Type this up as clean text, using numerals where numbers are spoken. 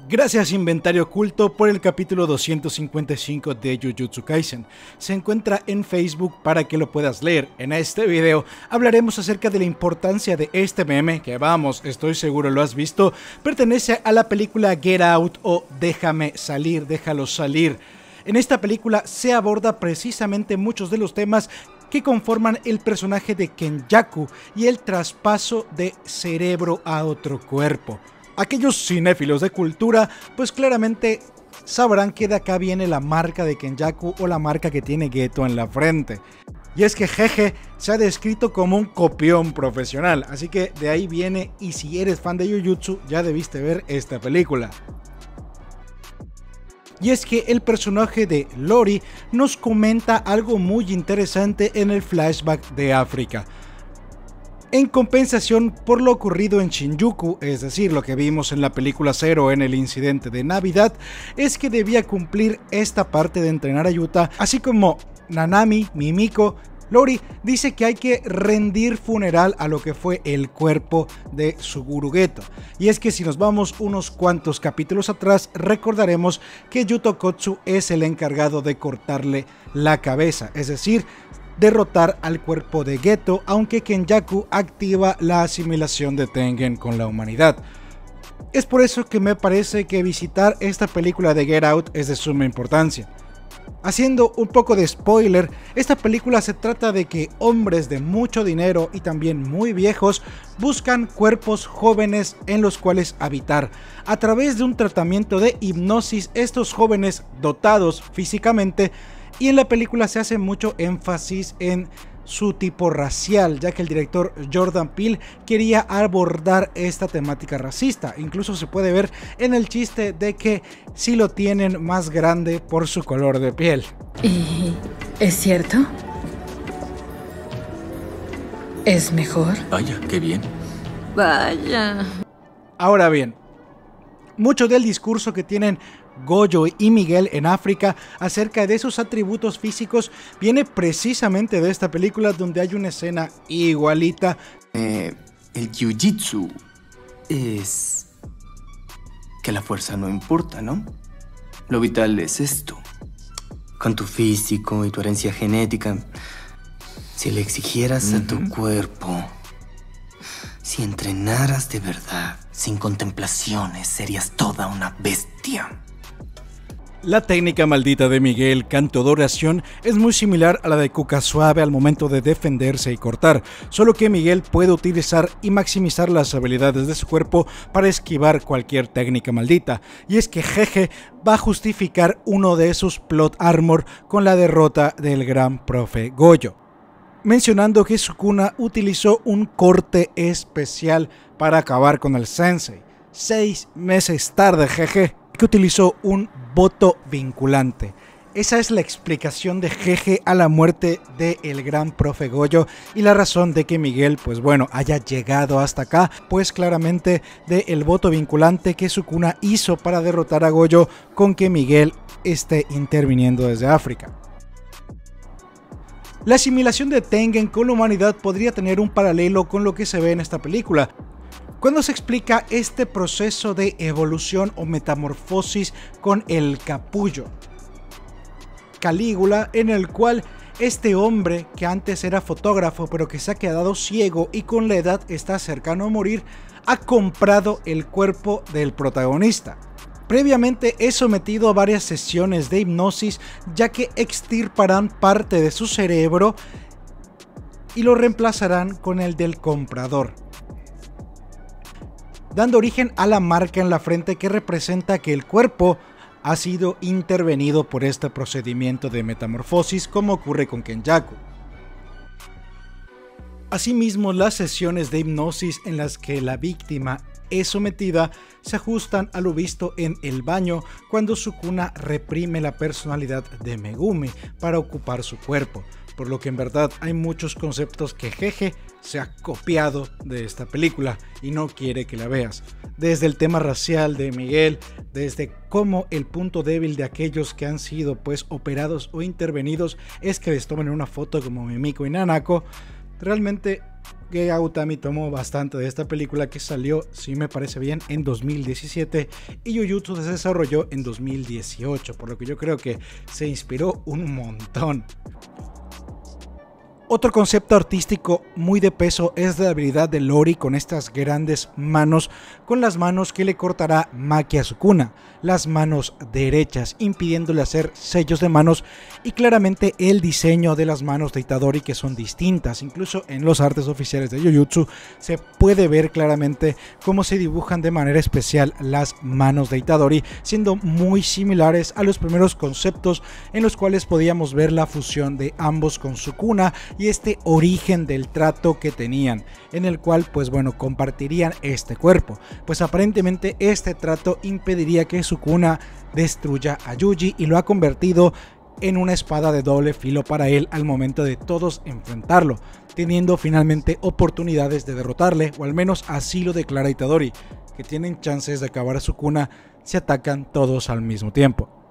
Gracias Inventario Oculto por el capítulo 255 de Jujutsu Kaisen. Se encuentra en Facebook para que lo puedas leer. En este video hablaremos acerca de la importancia de este meme, que vamos, estoy seguro lo has visto, pertenece a la película Get Out o Déjame salir, déjalo salir. En esta película se aborda precisamente muchos de los temas que conforman el personaje de Kenjaku y el traspaso de cerebro a otro cuerpo. Aquellos cinéfilos de cultura pues claramente sabrán que de acá viene la marca de Kenjaku o la marca que tiene Geto en la frente. Y es que Jeje se ha descrito como un copión profesional, así que de ahí viene, y si eres fan de Jujutsu ya debiste ver esta película. Y es que el personaje de Lori nos comenta algo muy interesante en el flashback de África. En compensación por lo ocurrido en Shinjuku, es decir, lo que vimos en la película Zero en el incidente de Navidad, es que debía cumplir esta parte de entrenar a Yuta, así como Nanami, Mimiko. Lori dice que hay que rendir funeral a lo que fue el cuerpo de Suguru Geto. Y es que si nos vamos unos cuantos capítulos atrás, recordaremos que Yuto Kotsu es el encargado de cortarle la cabeza, es decir, derrotar al cuerpo de Geto, aunque Kenjaku activa la asimilación de Tengen con la humanidad. Es por eso que me parece que visitar esta película de Get Out es de suma importancia. Haciendo un poco de spoiler, esta película se trata de que hombres de mucho dinero y también muy viejos buscan cuerpos jóvenes en los cuales habitar. A través de un tratamiento de hipnosis, estos jóvenes dotados físicamente, y en la película se hace mucho énfasis en su tipo racial, ya que el director Jordan Peele quería abordar esta temática racista. Incluso se puede ver en el chiste de que sí lo tienen más grande por su color de piel. ¿Y es cierto? ¿Es mejor? Vaya, qué bien. Vaya. Ahora bien, mucho del discurso que tienen Gojo y Miguel en África acerca de sus atributos físicos viene precisamente de esta película, donde hay una escena igualita. El jiu-jitsu es que la fuerza no importa, ¿no? Lo vital es esto. Con tu físico y tu herencia genética, si le exigieras a tu cuerpo, si entrenaras de verdad, sin contemplaciones, serías toda una bestia. La técnica maldita de Miguel, canto de oración, es muy similar a la de Kuka Suave al momento de defenderse y cortar, solo que Miguel puede utilizar y maximizar las habilidades de su cuerpo para esquivar cualquier técnica maldita, y es que Jeje va a justificar uno de sus plot armor con la derrota del gran profe Gojo, mencionando que Sukuna utilizó un corte especial para acabar con el sensei. 6 meses tarde, Jeje, que utilizó un voto vinculante. Esa es la explicación de Jeje a la muerte del gran profe Gojo y la razón de que Miguel, pues bueno, haya llegado hasta acá, pues claramente del voto vinculante que Sukuna hizo para derrotar a Gojo, con que Miguel esté interviniendo desde África. La asimilación de Tengen con la humanidad podría tener un paralelo con lo que se ve en esta película, cuando se explica este proceso de evolución o metamorfosis con el capullo Calígula, en el cual este hombre, que antes era fotógrafo pero que se ha quedado ciego y con la edad está cercano a morir, ha comprado el cuerpo del protagonista. Previamente es sometido a varias sesiones de hipnosis, ya que extirparán parte de su cerebro y lo reemplazarán con el del comprador, dando origen a la marca en la frente que representa que el cuerpo ha sido intervenido por este procedimiento de metamorfosis, como ocurre con Kenjaku. Asimismo, las sesiones de hipnosis en las que la víctima es sometida se ajustan a lo visto en el baño, cuando Sukuna reprime la personalidad de Megumi para ocupar su cuerpo, por lo que en verdad hay muchos conceptos que Jeje se ha copiado de esta película y no quiere que la veas. Desde el tema racial de Miguel, desde cómo el punto débil de aquellos que han sido pues operados o intervenidos es que les tomen una foto como Mimiko y Nanako. Realmente Gege Utami tomó bastante de esta película, que salió, si me parece bien, en 2017, y Jujutsu se desarrolló en 2018, por lo que yo creo que se inspiró un montón. Otro concepto artístico muy de peso es la habilidad de Lori con estas grandes manos, con las manos que le cortará Maki a Sukuna, las manos derechas, impidiéndole hacer sellos de manos, y claramente el diseño de las manos de Itadori, que son distintas. Incluso en los artes oficiales de Jujutsu se puede ver claramente cómo se dibujan de manera especial las manos de Itadori, siendo muy similares a los primeros conceptos en los cuales podíamos ver la fusión de ambos con Sukuna y este origen del trato que tenían, en el cual pues bueno, compartirían este cuerpo, pues aparentemente este trato impediría que Sukuna destruya a Yuji, y lo ha convertido en una espada de doble filo para él al momento de todos enfrentarlo, teniendo finalmente oportunidades de derrotarle, o al menos así lo declara Itadori, que tienen chances de acabar a Sukuna si atacan todos al mismo tiempo.